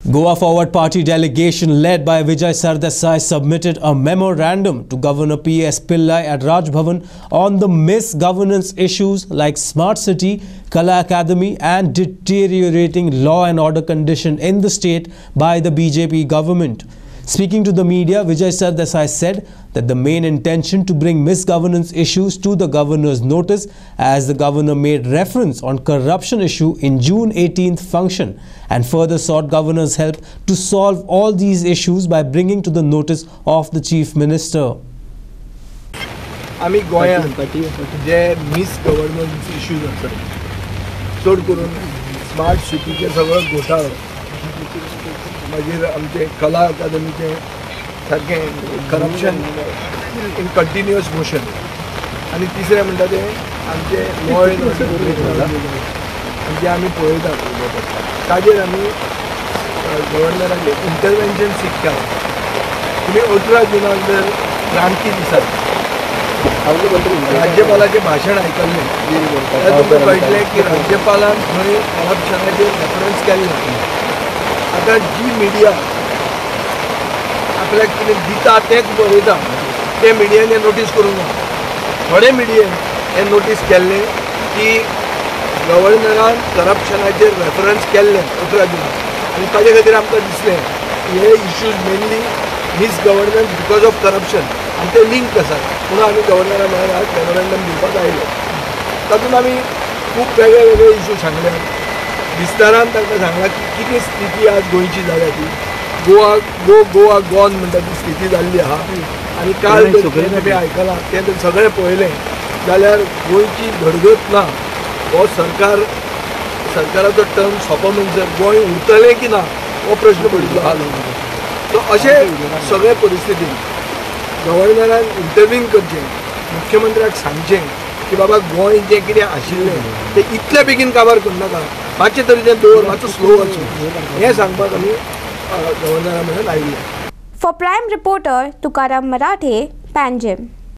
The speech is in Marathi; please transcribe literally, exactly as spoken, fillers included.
Goa Forward Party delegation led by Vijay Sardesai submitted a memorandum to Governor P S Pillai at Raj Bhavan on the misgovernance issues like Smart City, Kala Academy and deteriorating law and order condition in the state by the B J P government. Speaking to the media, Vijay Sardesai said that the main intention to bring misgovernance issues to the governor's notice, as the governor made reference on corruption issue in June eighteenth function and further sought governor's help to solve all these issues by bringing to the notice of the chief minister. आमी गोंयांत जे मिसगवर्नन्स इश्यूज आसतात चड करून स्मार्ट सिटीचे सगळो घोटाळो मागीर आमचे कला अकादमीचे सारकें करप्शन इन कंटिन्युअस मोशन आनी तिसरें म्हणटा तें आमचे लॉ एंड ऑर्डर जाला आनी जें आमी पळयतात ताजेर आमी गव्हर्नराचें इंटरवेन्शन सीक केलां. तुमी अठरा जुनाक जर क्रांती दिसात राज्यपालाचें भाशण आयकल्लें तें तुमकां कळटलें की राज्यपालान थंय करप्शनाचेर रेफरन्स केल्लें. आतां जी मिडिया आपल्याक कितें दिता तेंच बरयता ते मिडियाने नोटीस करूंक ना. थोडे मिडियेन हें नोटीस केल्लें की गव्हर्नरान करप्शनाचेर रेफरन्स केल्लें अठरा जुनाक आनी ताजे खातीर आमकां दिसलें की हे issues mainly misgovernance because of corruption आनी ते लिंक आसात म्हणून आमी गव्हर्नरा म्हळ्यार आज मेमोरेंडम दिवपाक आयले. तातूंत आमी खूब वेगळे वेगळे इश्यू सांगले. विस्तारान तांकां सांगलां की कितें स्थिती आज गोंयची जाल्या ती गोवा गो गोवा गॉन म्हणटा ती स्थिती जाल्ली आहा आनी काल तुमी आयकलां तें जर सगळें पळयलें जाल्यार गोंयची घडगत ना. हो सरकार सरकाराचो टर्म सोंपो म्हणसर गोंय उरतलें की ना हो प्रश्न पडिल्लो आहा. सो अशें सगळे परिस्थितीन गव्हर्नरान इंटरवीन करचें, मुख्यमंत्र्याक सांगचें की बाबा गोंय जें कितें आशिल्लें तें इतले बेगीन काबार करनाका, मातशें तरेचें दवर, मातसो स्लो वचूं हें सांगपाक आमी गव्हर्नरा म्हळ्यार आयिल्ले. For Prime Reporter, Tukaram Marathe, Panjim.